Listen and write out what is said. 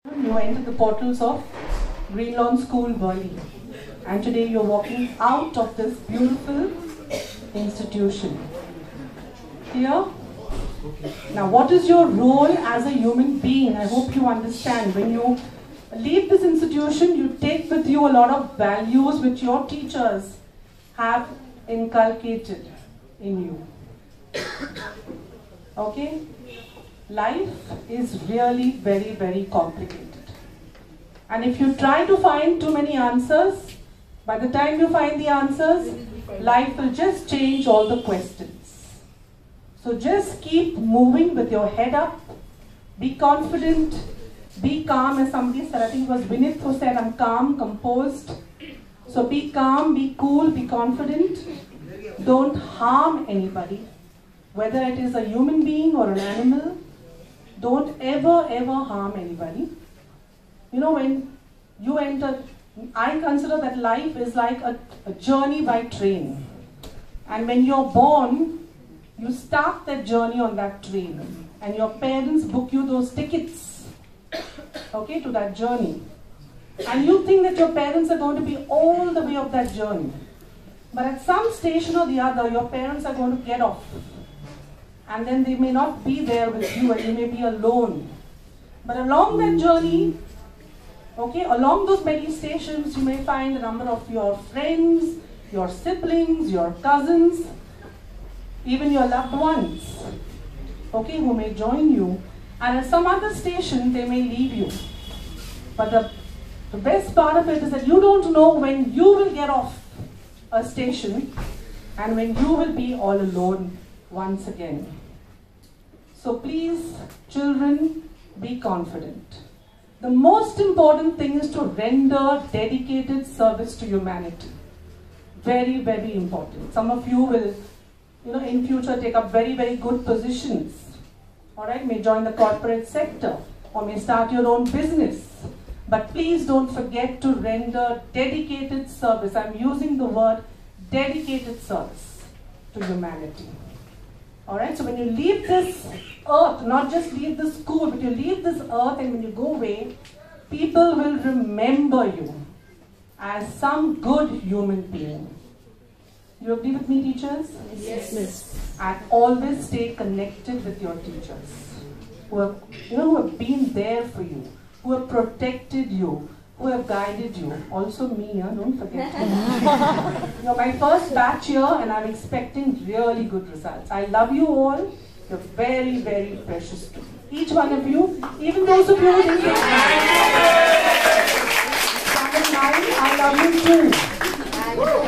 You enter the portals of Greenlawns School, Worli, and today you're walking out of this beautiful institution. Here, now what is your role as a human being? I hope you understand. When you leave this institution, you take with you a lot of values which your teachers have inculcated in you. Okay? Life is really very, very complicated. And if you try to find too many answers, by the time you find the answers, life will just change all the questions. So just keep moving with your head up, be confident, be calm. As somebody said, I think it was Vinith who said, I'm calm, composed. So be calm, be cool, be confident. Don't harm anybody, whether it is a human being or an animal. Don't ever harm anybody. You know, when you enter, I consider that life is like a journey by train. And when you're born, you start that journey on that train. And your parents book you those tickets, okay, to that journey. And you think that your parents are going to be all the way of that journey. But at some station or the other, your parents are going to get off. And then they may not be there with you and you may be alone. But along that journey, okay, along those many stations, you may find a number of your friends, your siblings, your cousins, even your loved ones, okay, who may join you. And at some other station, they may leave you. But the best part of it is that you don't know when you will get off a station and when you will be all alone once again. So please, children, be confident. The most important thing is to render dedicated service to humanity. Very, very important. Some of you will, in future take up very, very good positions. Alright, may join the corporate sector or may start your own business. But please don't forget to render dedicated service. I'm using the word dedicated service to humanity. Alright, so when you leave this earth, not just leave the school, but you leave this earth and when you go away, people will remember you as some good human being. You agree with me, teachers? Yes. And always stay connected with your teachers who have been there for you, who have protected you, who have guided you. Also me, don't forget me. You're my first batch here and I'm expecting really good results. I love you all. You're very, very precious to me. Each one of you, even those of you who didn't get mine, I love you too.